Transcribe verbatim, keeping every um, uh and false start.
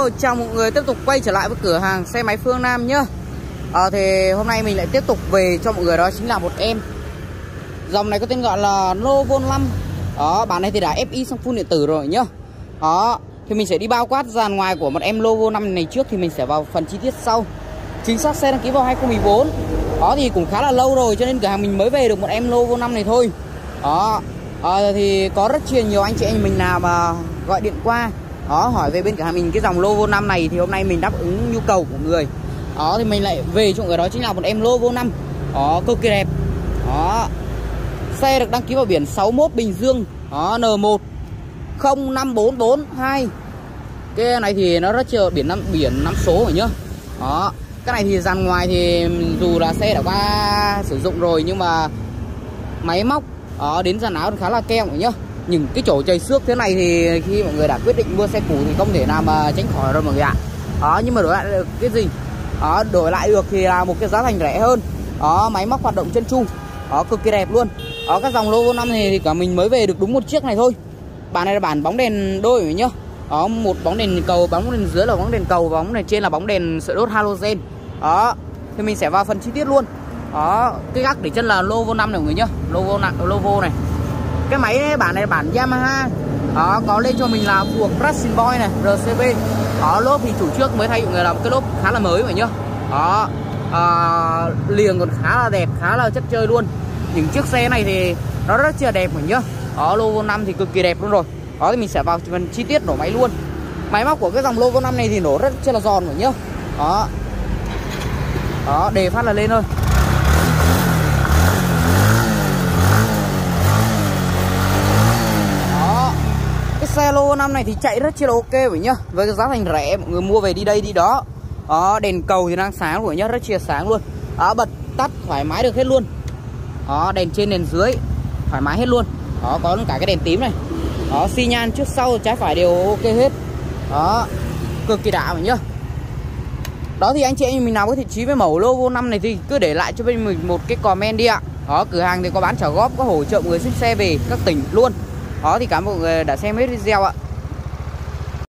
Hello, chào mọi người, tiếp tục quay trở lại với cửa hàng xe máy Phương Nam nhá. à, Thì hôm nay mình lại tiếp tục về cho mọi người, đó chính là một em dòng này có tên gọi là Novo năm. Đó, bản này thì đã ép i sang full điện tử rồi nhá. Đó, thì mình sẽ đi bao quát dàn ngoài của một em Novo năm này trước, thì mình sẽ vào phần chi tiết sau. Chính xác xe đăng ký vào hai không một bốn. Đó thì cũng khá là lâu rồi, cho nên cửa hàng mình mới về được một em Novo năm này thôi. Đó, à, thì có rất chia nhiều anh chị em mình nào mà gọi điện qua đó hỏi về bên cửa hàng mình cái dòng Novo năm này, thì hôm nay mình đáp ứng nhu cầu của người. Đó thì mình lại về cho người đó chính là một em Novo năm. Đó, cực kỳ đẹp. Đó, xe được đăng ký vào biển sáu mốt Bình Dương. Đó, N một không năm bốn bốn hai. Cái này thì nó rất chưa biển năm biển năm số rồi nhá. Đó, cái này thì dàn ngoài thì dù là xe đã qua sử dụng rồi, nhưng mà máy móc đó, đến dàn áo khá là keo rồi nhá. Những cái chỗ chảy xước thế này thì khi mọi người đã quyết định mua xe cũ thì không thể nào mà tránh khỏi rồi mọi người ạ. Đó, nhưng mà đổi lại được cái gì? Đó, đổi lại được thì là một cái giá thành rẻ hơn. Đó, máy móc hoạt động chân tru. Đó, cực kỳ đẹp luôn. Đó, các dòng Novo năm này thì cả mình mới về được đúng một chiếc này thôi. Bản này là bản bóng đèn đôi rồi nhá. Đó, một bóng đèn cầu, bóng đèn dưới là bóng đèn cầu, bóng đèn trên là bóng đèn sợi đốt halogen. Đó, thì mình sẽ vào phần chi tiết luôn. Đó, cái gác để chân là Novo năm này mọi người nhá. Novo Novo này. Cái máy bản này là bản Yamaha. Đó, có lên cho mình là buộc Racing Boy này, rờ xê bê. Đó, lốp thì chủ trước mới thay mọi người làm cái lốp khá là mới vậy nhá. Đó, à, liền còn khá là đẹp, khá là chất chơi luôn. Những chiếc xe này thì nó rất là đẹp mọi nhá. Đó, Novo năm thì cực kỳ đẹp luôn rồi. Đó thì mình sẽ vào phần chi tiết nổ máy luôn. Máy móc của cái dòng Novo năm này thì nổ rất là giòn mọi nhá. Đó. Đó, đề phát là lên thôi. Cái xe Novo năm này thì chạy rất chi là ok vậy nhá. Với cái giá thành rẻ, mọi người mua về đi đây đi đó. Đó, đèn cầu thì đang sáng rồi nhá, rất chi là sáng luôn. Đó, bật tắt thoải mái được hết luôn. Đó, đèn trên đèn dưới thoải mái hết luôn. Đó, có cả cái đèn tím này. Đó, xi nhan trước sau trái phải đều ok hết. Đó, cực kỳ đã vậy nhá. Đó thì anh chị em mình nào có thiện chí với mẫu Novo năm này thì cứ để lại cho bên mình một cái comment đi ạ. Đó, cửa hàng thì có bán trả góp, có hỗ trợ người ship xe về các tỉnh luôn. Đó thì cảm ơn mọi người đã xem hết video ạ.